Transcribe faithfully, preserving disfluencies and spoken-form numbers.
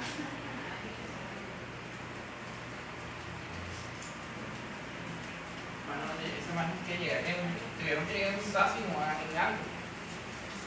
Bueno, esa imagen que llega, en, tuvieron que llegar en un taxi o en algo.